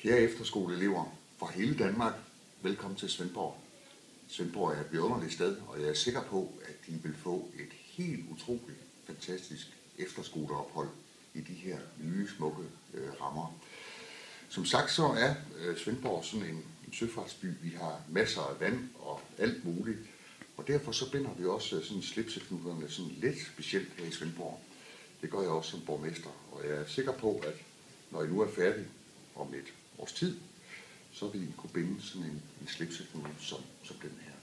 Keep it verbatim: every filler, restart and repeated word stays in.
Kære efterskoleelever fra hele Danmark, velkommen til Svendborg. Svendborg er et vidunderligt sted, og jeg er sikker på, at I vil få et helt utroligt fantastisk efterskoleophold i de her nye, smukke øh, rammer. Som sagt så er øh, Svendborg sådan en, en søfartsby. Vi har masser af vand og alt muligt, og derfor så binder vi også sådan slipseknuderne sådan lidt specielt her i Svendborg. Det gør jeg også som borgmester, og jeg er sikker på, at når I nu er færdige om et års tid, så vil I kunne binde sådan en, en slipseknude som, som den her.